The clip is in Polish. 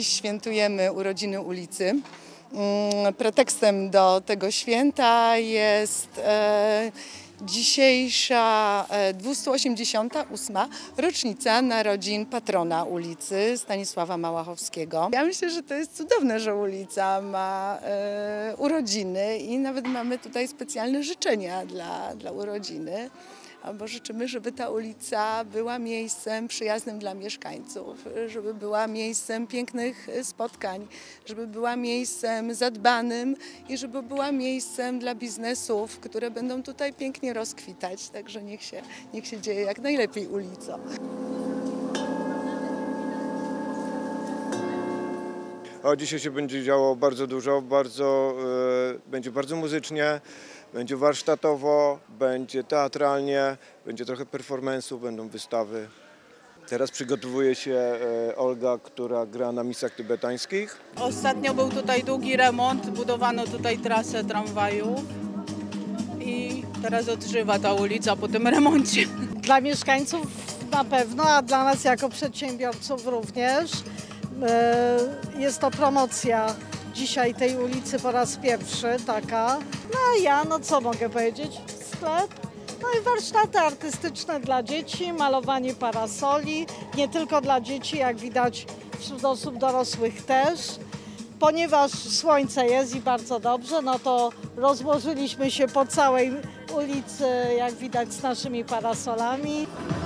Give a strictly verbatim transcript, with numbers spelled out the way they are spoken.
dziś świętujemy urodziny ulicy. Pretekstem do tego święta jest e, dzisiejsza e, dwieście osiemdziesiąta ósma rocznica narodzin patrona ulicy, Stanisława Małachowskiego. Ja myślę, że to jest cudowne, że ulica ma e, urodziny i nawet mamy tutaj specjalne życzenia dla, dla urodziny. Bo życzymy, żeby ta ulica była miejscem przyjaznym dla mieszkańców, żeby była miejscem pięknych spotkań, żeby była miejscem zadbanym i żeby była miejscem dla biznesów, które będą tutaj pięknie rozkwitać. Także niech się, niech się dzieje jak najlepiej ulicą. O, dzisiaj się będzie działo bardzo dużo, bardzo, e, będzie bardzo muzycznie, będzie warsztatowo, będzie teatralnie, będzie trochę performance'u, będą wystawy. Teraz przygotowuje się e, Olga, która gra na misach tybetańskich. Ostatnio był tutaj długi remont, budowano tutaj trasę tramwajów i teraz odżywa ta ulica po tym remoncie. Dla mieszkańców na pewno, a dla nas jako przedsiębiorców również. Jest to promocja dzisiaj tej ulicy po raz pierwszy taka. No a ja, no co mogę powiedzieć? Sklep, no i warsztaty artystyczne dla dzieci, malowanie parasoli, nie tylko dla dzieci, jak widać wśród osób dorosłych też. Ponieważ słońce jest i bardzo dobrze, no to rozłożyliśmy się po całej ulicy, jak widać, z naszymi parasolami.